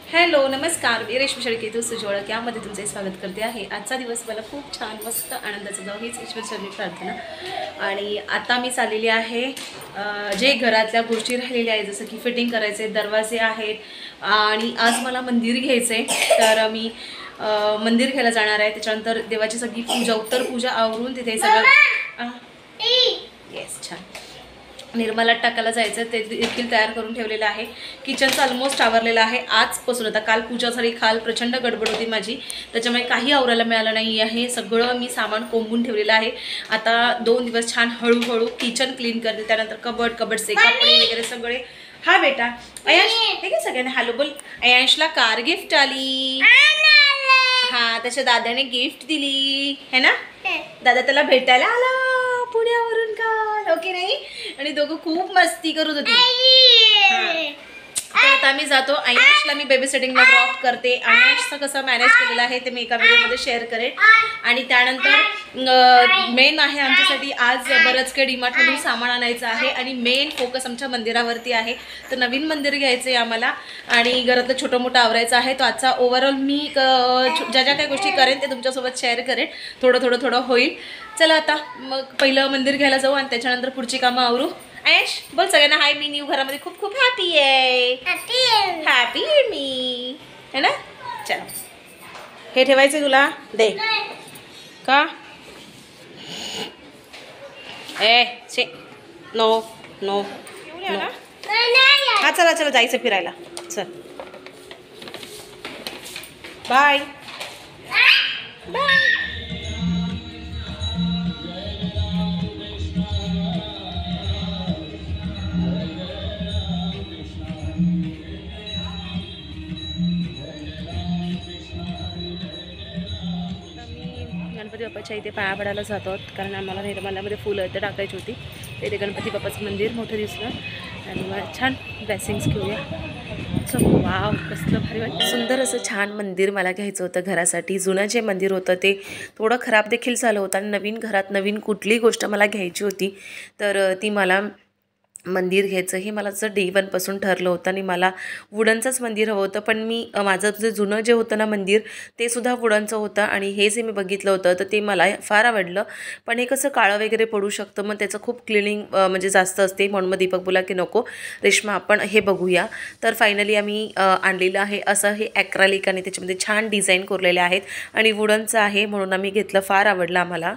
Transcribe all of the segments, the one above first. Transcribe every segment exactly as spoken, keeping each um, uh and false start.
Hello नमस्कार, मी रेश्मी शेळके तू सुजवळक यामध्ये तुमचे स्वागत करते आहे। आजचा दिवस मला खूप छान मस्त आनंदाचा जाऊ हीच ईश्वर चरणी प्रार्थना। आणि आता मी चाललेली आहे जे घरातल्या गोष्टी राहिलेल्या आहेत, जसं की फिटिंग करायचे दरवाजे आहेत आणि आज मला मंदिर घ्यायचे, तर मी मंदिर घ्यायला जाणार आहे। त्याच्यानंतर देवाची सगळी पूजा उत्तर पूजा आवरून तिथे सगळं येस छान निर्मला टाकायला जायचं ते देखील तयार करून ठेवलेलं आहे। किचनचं ऑलमोस्ट आवरलेलं आहे आजपासून। आता काल पूजा झाली, काल प्रचंड गडबड होती माझी, त्याच्यामुळे काही आवरायला मिळालं नाही आहे। सगळं मी सामान कोंबून ठेवलेलं आहे। आता दोन दिवस छान हळूहळू किचन क्लीन करते, त्यानंतर कबड कबडचे कपडे वगैरे सगळे। हा बेटा अयांश हे काय सगळ्यांना हॅलो बोल। अयांशला कार गिफ्ट आली, हा त्याच्या दादाने गिफ्ट दिली है ना, दादा त्याला भेटायला आला पुण्यावरून काल, ओके नाही। आणि दोघं खूप मस्ती करत होते। तर आता मी जातो, अयांशला मी बेबी सिटिंगला ड्रॉप करते। अयांशचं कसं मॅनेज केलेलं आहे ते मी एका व्हिडिओमध्ये शेअर करेन। आणि त्यानंतर मेन आहे आमच्यासाठी आज बरंच काही डीमार्टमधून सामान आणायचं आहे आणि मेन फोकस आमच्या मंदिरावरती आहे। तर नवीन मंदिर घ्यायचं आहे आम्हाला आणि घरातलं छोटं मोठं आवरायचं आहे। तो आजचा ओव्हरऑल मी ज्या ज्या काही गोष्टी करेन ते तुमच्यासोबत शेअर करेन, थोडं थोडं थोडं होईल। चला आता मग पहिलं मंदिर घ्यायला जाऊ आणि त्याच्यानंतर पुढची कामं आवरू। ऐश बोल सगळ्यांना हाय, मी न्यू घरामध्ये खूप खूप हॅपी आहे, हॅपी हॅपी आहे मी, है ना। चल हे ठेवायचं तुला दे का ए से नो नो नो हा चला चला जायचं फिरायला, चल बाय बाय। गणपती बाप्पाच्या इथे पाया पडायला जातो, कारण आम्हाला निर्मल्यामध्ये फुलं इथे टाकायची होती। तिथे गणपती बाप्पाचं मंदिर मोठं दिसलं आणि मग छान ब्लेसिंग्स घेऊया। सो वाव कसलं भारी वाटतं, सुंदर असं छान मंदिर मला घ्यायचं होतं घरासाठी। जुनं जे मंदिर होतं ते थोडं खराब देखील झालं होतं आणि नवीन घरात नवीन कुठली गोष्ट मला घ्यायची होती, तर ती मला मंदिर घ्यायचं हे मला जर डे वनपासून ठरलं होतं आणि मला वुडनचंच मंदिर हवं होतं। पण मी माझं जे जुनं जे होतं ना मंदिर ते सुद्धा वुडनचं होतं आणि हे जे मी बघितलं होतं तर ते मला फार आवडलं। पण हे कसं काळं वगैरे पडू शकतं, मग त्याचं खूप क्लिनिंग म्हणजे जास्त असते, म्हणून मग दीपक बोला की नको रेश्मा आपण हे बघूया। तर फायनली आम्ही आणलेलं आहे असं हे ॲक्रेलिक आणि त्याच्यामध्ये छान डिझाईन कोरलेले आहेत आणि वुडनचं आहे, म्हणून आम्ही घेतलं, फार आवडलं आम्हाला।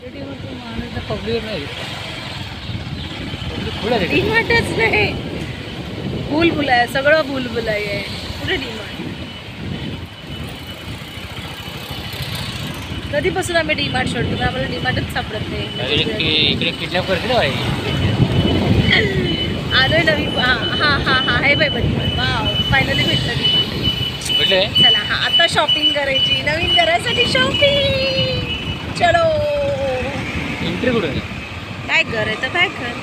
डीमार्टच नाही, भूलभुला आहे सगळं, भूलभुला आहे पुढे डीमार्ट। कधीपासून आम्ही डीमार्ट शोधतो, आम्हाला डीमार्टच सापडत नाही। इकडे किडनॅप करते ना आलोय नवीन, हा हा हा हा हे बाय बघ, वाव फायनली भेटलं डीमार्ट भेटले। चला हा आता शॉपिंग करायची, नवीन घरासाठी शॉपिंग। चलो एंट्री कुठे काय घर आहे तर काय घर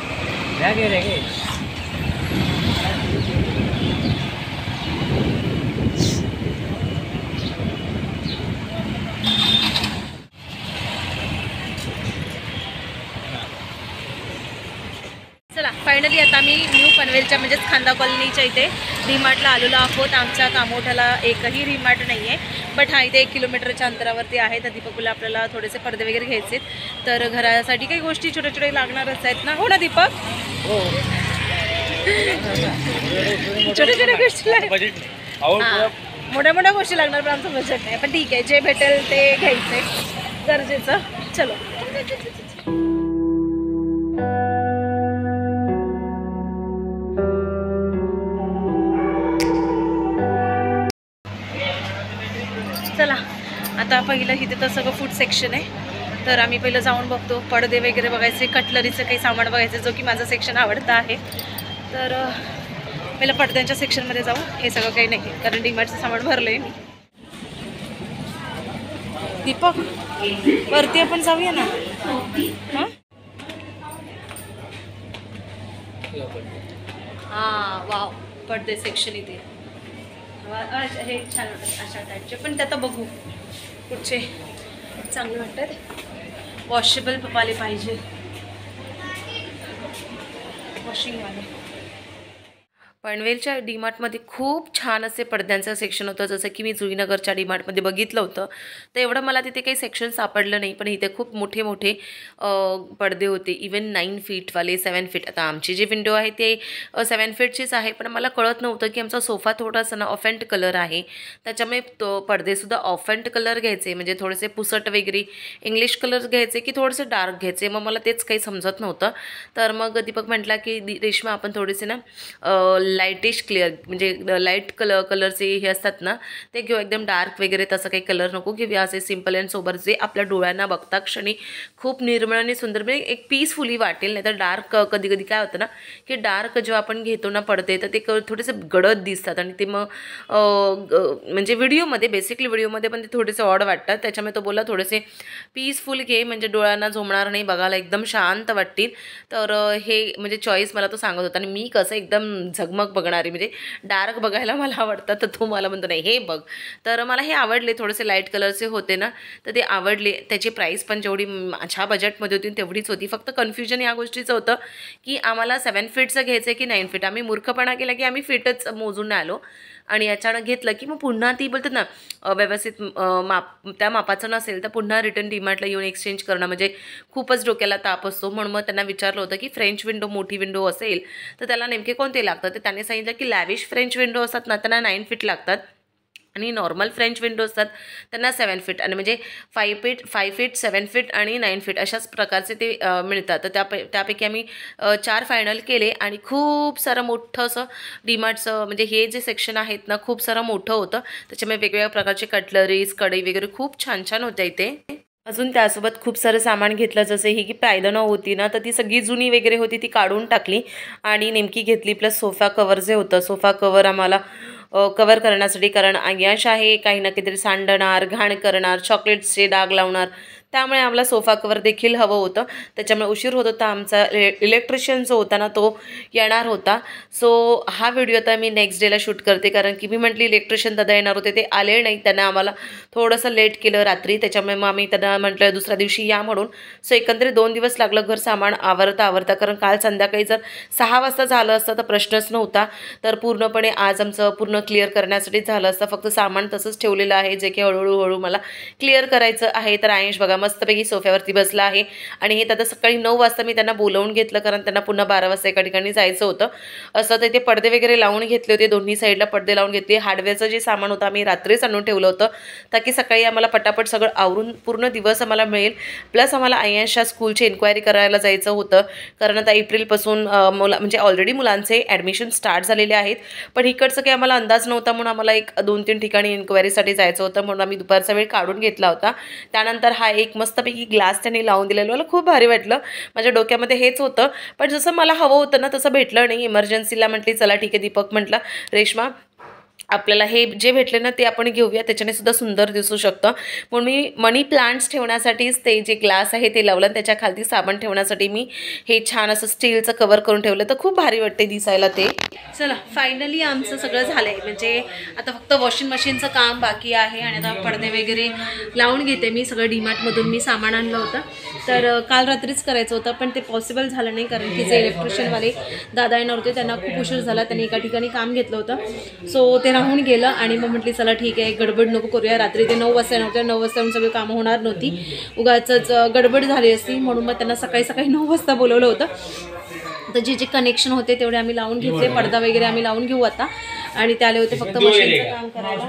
चला फायनली आता आम्ही न्यू पनवेलच्या म्हणजेच खांदा कॉलनीच्या इथे डीमार्टला आलेलो आहोत। आमच्या कामोठ्याला एकही डीमार्ट नाही आहे, बट हा इथे एक किलोमीटरच्या अंतरावरती आहे। तर दीपकला आपल्याला थोडेसे पडदे वगैरे घ्यायचे, तर घरासाठी काही गोष्टी छोट्या छोट्या लागणारच आहेत ना, हो ना दीपक। हो छोट्या छोट्या गोष्टी लागणार, मोठ्या मोठ्या गोष्टी लागणार, पण आमचं बजेट नाही, पण ठीक आहे जे भेटेल ते घ्यायचंय गरजेचं। चलो चला आता पहिलं इथे तर सगळं फूड सेक्शन आहे, तर आम्ही पहिलं जाऊन बघतो, पडदे वगैरे बघायचे, कटलरीचं काही सामान बघायचं, जो की माझं सेक्शन आवडतं आहे। तर पहिलं पडद्यांच्या सेक्शनमध्ये जाऊ, हे सगळं काही नाही कारण डीमार्टचं सामान भरलं आहे मी। दीपक वरती आपण जाऊया ना, हां हां वाव पडदे सेक्शन इथे हे छान वाटतं अशा टाईपचे, पण ते आता बघू कुठचे चांगले वाटतात। वॉशेबल पपाले पाहिजे, वॉशिंगवाले। पनवेलच्या डीमार्टमध्ये खूप छान असे पडद्यांचं सेक्शन होतं, जसं की मी जुईनगरच्या डीमार्टमध्ये बघितलं होतं. तर एवढं मला तिथे काही सेक्शन सापडलं नाही, पण इथे खूप मोठे मोठे पडदे होते. इवन नाईन फीटवाले, सेवन फीट. आता आमची जी विंडो आहे ते सेवन फीटचीच आहे, पण मला कळत नव्हतं की आमचा सोफा थोडासा ना ऑफ अँड कलर आहे, त्याच्यामुळे तो पडदेसुद्धा ऑफ अँड कलर घ्यायचे, म्हणजे थोडेसे पुसट वगैरे इंग्लिश कलर घ्यायचे की थोडेसे डार्क घ्यायचे. मग मला तेच काही समजत नव्हतं. तर मग दीपक म्हटला की रेश्मा आपण थोडेसे ना लाईटिश क्लिअर म्हणजे लाईट कलर कलरचे हे असतात ना ते घेऊ, एकदम डार्क वगैरे तसं काही कलर नको घेऊया, असे सिम्पल अँड सोबर जे आपल्या डोळ्यांना बघता क्षणी खूप निर्मळ आणि सुंदर म्हणजे एक पीसफुली वाटेल. नाही तर डार्क कधी कधी काय होतं ना की डार्क जेव्हा आपण घेतो ना पडते तर ते क थोडेसे गडद दिसतात आणि ते मग म्हणजे व्हिडिओमध्ये बेसिकली व्हिडिओमध्ये पण ते थोडेसे ऑड वाटतात. त्याच्यामुळे तो बोला थोडेसे पीसफुल घे म्हणजे डोळ्यांना झोमणार नाही, बघायला एकदम शांत वाटतील. तर हे म्हणजे चॉईस मला तो सांगत होता आणि मी कसं एकदम झगमग बघणारी म्हणजे डार्क बघायला मला आवडतं, तर तो मला म्हणतो नाही हे बघ. तर मला हे आवडले, थोडेसे लाईट कलरचे होते ना तर ते आवडले. त्याची प्राईस पण जेवढी माझ्या बजेटमध्ये होती तेवढीच होती. फक्त कन्फ्युजन या गोष्टीचं होतं की आम्हाला सेवन फीटचं घ्यायचं आहे की नाईन फीट. आम्ही मूर्खपणा केला की आम्ही फीटच मोजून आलो आणि अचानक घेतलं की मग पुन्हा ती बोलतात ना व्यवस्थित माप त्या मापाचं नसेल तर पुन्हा रिटर्न डीमार्टला येऊन एक्सचेंज करणं म्हणजे खूपच डोक्याला ताप असतो. म्हणून मग त्यांना विचारलं होतं की फ्रेंच विंडो मोठी विंडो असेल तर त्याला नेमके कोणते लागतात. तर त्याने सांगितलं की लॅविश फ्रेंच विंडो असतात ना त्यांना नाईन फीट लागतात आणि नॉर्मल फ्रेंच विंडो असतात त्यांना सेवन फीट आणि म्हणजे five feet five feet seven feet आणि नाईन फीट अशाच प्रकारचे ते मिळतात. तर त्या त्यापैकी आम्ही चार फायनल केले आणि खूप सारं मोठं असं डीमार्टचं म्हणजे हे जे सेक्शन आहेत ना खूप सारं मोठं होतं. त्याच्यामुळे वेगवेगळ्या प्रकारचे कटलरीज कढई वगैरे खूप छान छान होत्या इथे. अजून त्यासोबत खूप सारं सामान घेतलं, जसे ही की पायदनं होती ना तर ती सगळी जुनी वगैरे होती ती काढून टाकली आणि नेमकी घेतली. प्लस सोफा कवर जे होतं सोफा कवर आम्हाला कवर करण्यासाठी, कारण यश आहे काही ना काहीतरी सांडणार घाण करणार चॉकलेट्सचे डाग लावणार, त्यामुळे आम्हाला सोफा कवर देखील हवं होतं. त्याच्यामुळे उशीर होत होता आमचा. इलेक्ट्रिशियन जो होता ना तो येणार होता. सो हा व्हिडिओ आता मी नेक्स्ट डेला शूट करते, कारण की मी म्हटली इलेक्ट्रिशियन दादा येणार होते ते आले नाही, त्यांना आम्हाला थोडंसं लेट केलं रात्री. त्याच्यामुळे मग आम्ही त्यांना म्हटलं दुसऱ्या दिवशी या म्हणून. सो एकंदरीत दोन दिवस लागलं घर सामान आवरता आवरता, कारण काल संध्याकाळी जर सहा वाजता झालं असतं तर प्रश्नच नव्हता. तर पूर्णपणे आज आमचं पूर्ण क्लिअर करण्यासाठी झालं असतं. फक्त सामान तसंच ठेवलेलं आहे जे की हळूहळू हळू मला क्लिअर करायचं आहे. तर आयुष बघा मस्तपैकी सोफ्यावरती बसला आहे आणि हे आता सकाळी नऊ वाजता मी त्यांना बोलावून घेतलं, कारण त्यांना पुन्हा बारा वाजता एका ठिकाणी जायचं होतं. असं तर ते पडदे वगैरे लावून घेतले होते, दोन्ही साईडला पडदे लावून घेतले. हार्डवेअरचं जे सामान होतं आम्ही रात्रीच आणून ठेवलं होतं ताकी सकाळी आम्हाला पटापट सगळं आवरून पूर्ण दिवस आम्हाला मिळेल. प्लस आम्हाला आयशच्या स्कूलची इन्क्वायरी करायला जायचं होतं, कारण आता एप्रिलपासून मुला म्हणजे ऑलरेडी मुलांचे ॲडमिशन स्टार्ट झालेले आहेत, पण इकडचं काही आम्हाला अंदाज नव्हता म्हणून आम्हाला एक दोन तीन ठिकाणी इन्क्वायरीसाठी जायचं होतं. म्हणून आम्ही दुपारचा वेळ काढून घेतला होता. त्यानंतर हा एक मस्तपैकी ग्लास त्यांनी लावून दिलेलं मला खूप भारी वाटलं. माझ्या डोक्यामध्ये हेच होतं, पण जसं मला हवं होतं ना तसं भेटलं नाही. इमर्जन्सीला म्हटली चला ठीक आहे. दीपक म्हटलं रेश्मा आपल्याला हे जे भेटले ना ते आपण घेऊया, त्याच्याने सुद्धा सुंदर दिसू शकतं. म्हणून मी मनी प्लांट्स ठेवण्यासाठीच ते जे ग्लास आहे ते लावलं, त्याच्या खालती साबण ठेवण्यासाठी मी हे छान असं स्टीलचं कवर करून ठेवलं, तर खूप भारी वाटते दिसायला ते. चला फायनली आमचं सगळं झालं आहे, म्हणजे आता फक्त वॉशिंग मशीनचं काम बाकी आहे आणि आता पडदे वगैरे लावून घेते मी. सगळं डीमार्टमधून मी सामान आणलं होतं, तर काल रात्रीच करायचं होतं पण ते पॉसिबल झालं नाही, कारण की जे इलेक्ट्रिशियनवाले दादा येणार होते त्यांना खूप उशीर झाला, त्यांनी एका ठिकाणी काम घेतलं होतं. सो ते राहून गेलं आणि मग म्हटली चला ठीक आहे गडबड नको करूया. रात्री ते नऊ वाजता नव्हते, नऊ वाजता येऊन सगळी कामं होणार नव्हती, उगाचच गडबड झाली असती, म्हणून मग त्यांना सकाळी सकाळी नऊ वाजता बोलवलं होतं. तर जे जे कनेक्शन होते तेवढे आम्ही लावून घेतले, पडदा वगैरे आम्ही लावून घेऊ आता. आणि ते आले होते फक्त मशीनचं काम करायला.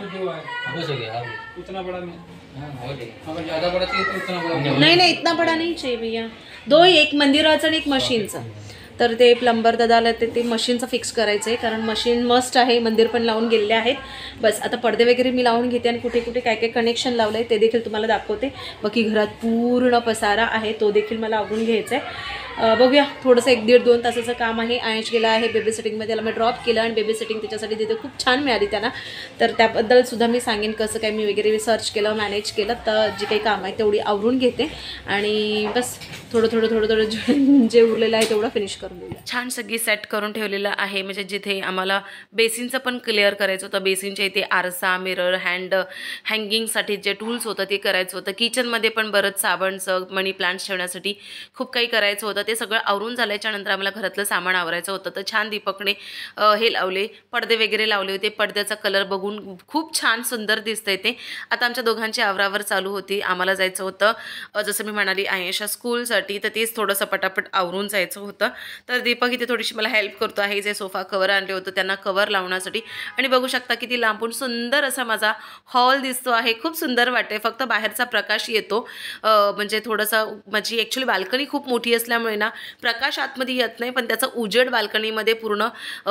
नाही नाही इतना बडा नाही चाहिए भैया, दो एक मंदिराचं आणि एक मशीनचं. तर ते प्लंबर दादा आलं ते ते मशीनचं फिक्स करायचं आहे, कारण मशीन मस्ट आहे. मंदिर पण लावून गेलेले आहेत. बस आता पडदे वगैरे मी लावून घेते आणि कुठे कुठे काय काय कनेक्शन लावलं आहे ते देखील तुम्हाला दाखवते. बाकी घरात पूर्ण पसारा आहे तो देखील मला आवरून घ्यायचा आहे. बघूया थोडंसं एक दीड दोन तासाचं काम आहे. आयश गेला आहे बेबी सिटिंगमध्ये, त्याला मी ड्रॉप केलं आणि बेबी सिटिंग त्याच्यासाठी तिथे खूप छान मिळाली त्यांना. तर त्याबद्दल सुद्धा मी सांगेन कसं काय मी वगैरे सर्च केलं मॅनेज केलं. तर जे काही काम आहे तेवढी आवरून घेते आणि बस थोडं थोडं थोडं थोडं जे उरलेलं आहे तेवढं फिनिश करून देऊया. छान सगळी सेट करून ठेवलेलं आहे, म्हणजे जिथे आम्हाला बेसिनचं पण क्लिअर करायचं होतं. बेसिनच्या इथे आरसा मिरर हँड हँगिंगसाठी जे टूल्स होतं ते करायचं होतं. किचनमध्ये पण बरंच साबणचं मनी प्लांट्स ठेवण्यासाठी खूप काही करायचं होतं. ते सगळं आवरून झाल्याच्या नंतर आम्हाला घरातलं सामान आवरायचं होतं. तर छान दीपकने अ, हे लावले, पडदे वगैरे लावले होते. पडद्याचा कलर बघून खूप छान सुंदर दिसतंय ते. आता आमच्या दोघांची आवरावर चालू होती. आम्हाला जायचं होतं अ, जसं मी म्हणाली आयेशा स्कूलसाठी, तर तेच थोडंसं पटापट आवरून जायचं होतं. तर दीपक इथे थोडीशी मला हेल्प करतो आहे. जे सोफा कवर आणले होतं त्यांना कवर लावण्यासाठी. आणि बघू शकता किती लांबून सुंदर असा माझा हॉल दिसतो आहे. खूप सुंदर वाटते. फक्त बाहेरचा प्रकाश येतो, अ, म्हणजे थोडंसं माझी ॲक्च्युली बाल्कनी खूप मोठी असल्यामुळे ना प्रकाश आतमध्ये येत नाही, पण त्याचा उजेड बाल्कनीमध्ये पूर्ण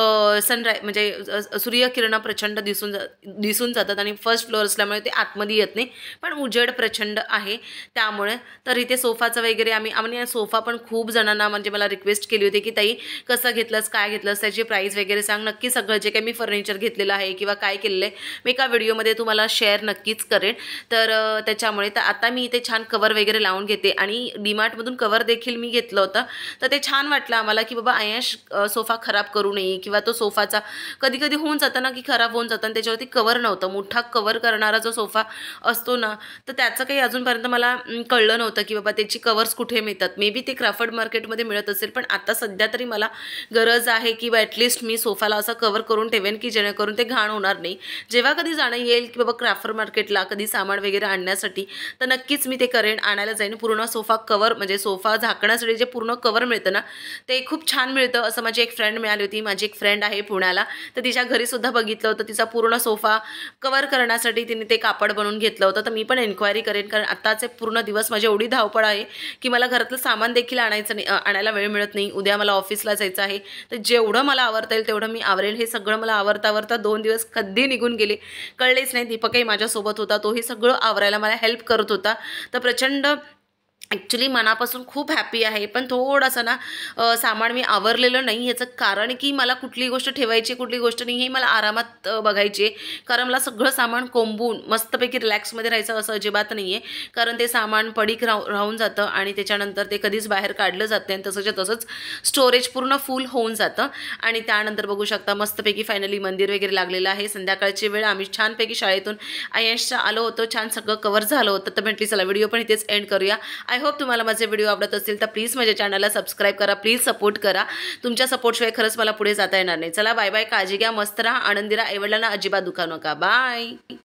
सनराय म्हणजे सूर्यकिरणं प्रचंड दिसून जा दिसून जातात आणि फर्स्ट फ्लोअर असल्यामुळे ते आतमध्ये येत नाही, पण उजेड प्रचंड आहे त्यामुळे. तर इथे सोफाचं वगैरे आम्ही आम्ही सोफा पण खूप जणांना म्हणजे मला रिक्वेस्ट केली होती की ताई कसं घेतलंस, काय घेतलंस, त्याची प्राईस वगैरे सांग. नक्की सगळं जे काही मी फर्निचर घेतलेलं आहे किंवा काय केलेलं आहे मी एका व्हिडिओमध्ये तुम्हाला शेअर नक्कीच करेन. तर त्याच्यामुळे तर आता मी इथे छान कवर वगैरे लावून घेते. आणि डीमार्टमधून कवर देखील मी घेतलं होतं. तर ते छान वाटलं आम्हाला की बाबा आयश सोफा खराब करू नये, किंवा तो सोफाचा कधी कधी होऊन जातं ना की खराब होऊन जातं आणि त्याच्यावरती कवर नव्हतं. मोठा कवर करणारा जो सोफा असतो ना, तर त्याचं काही अजूनपर्यंत मला कळलं नव्हतं की बाबा त्याची कवर्स कुठे मिळतात. मे बी ते क्राफर्ड मार्केटमध्ये मिळत असेल, पण आता सध्या तरी मला गरज आहे की ॲटलिस्ट मी सोफाला असं कवर करून ठेवेन की जेणेकरून ते घाण होणार नाही. जेव्हा कधी जाणं येईल की बाबा क्राफर्ड मार्केटला कधी सामान वगैरे आणण्यासाठी, तर नक्कीच मी ते करेन, आणायला जाईन. पूर्ण सोफा कवर म्हणजे सोफा झाकण्यासाठी जे पूर्ण कवर मिळतं ना, ते खूप छान मिळतं. असं माझी एक फ्रेंड मिळाली होती. माझी एक फ्रेंड आहे पुण्याला, तर तिच्या घरीसुद्धा बघितलं होतं. तिचा पूर्ण सोफा कवर करण्यासाठी तिने ते कापड बनवून घेतलं होतं. तर मी पण एन्क्वायरी करेन, कारण आत्ताचे पूर्ण दिवस माझी एवढी धावपळ आहे की मला घरातलं सामान देखील आणायचं नाही, आणायला वेळ मिळत नाही. उद्या मला ऑफिसला जायचं आहे, तर जेवढं मला आवरता येईल तेवढं मी आवरेल. हे सगळं मला आवरता आवरता दोन दिवस कधी निघून गेले कळलेच नाही. दीपकही माझ्यासोबत होता, तोही सगळं आवरायला मला हेल्प करत होता. तर प्रचंड ॲक्च्युली मनापासून खूप हॅपी आहे. पण थोडंसं ना सामान मी आवरलेलं नाही. याचं कारण की मला कुठली गोष्ट ठेवायची कुठली गोष्ट नाही हे मला आरामात बघायची आहे. कारण मला सगळं सामान कोंबून मस्तपैकी रिलॅक्समध्ये राहायचं असं अजिबात नाही आहे. कारण ते सामान पडीक राहू राहून जातं आणि त्याच्यानंतर ते कधीच बाहेर काढलं जात नाही आणि तसंच्या तसंच स्टोरेज पूर्ण फुल होऊन जातं. आणि त्यानंतर बघू शकता मस्तपैकी फायनली मंदिर वगैरे लागलेलं आहे. संध्याकाळची वेळ, आम्ही छानपैकी शाळेतून आयशच्या आलो होतो, छान सगळं कवर झालं होतं. तर म्हटली चला व्हिडिओ पण इथेच एंड करूया. आय होप तुम्हाला माझे व्हिडिओ आवडत असतील तर प्लीज माझ्या चॅनलला सबस्क्राईब करा, प्लीज सपोर्ट करा. तुमच्या सपोर्टशिवाय खरंच मला पुढे जाता येणार नाही. चला बाय बाय, काळजी घ्या, मस्त राहा, आनंदी राहा, आईवडिलांना अजिबात दुखा नका. बाय.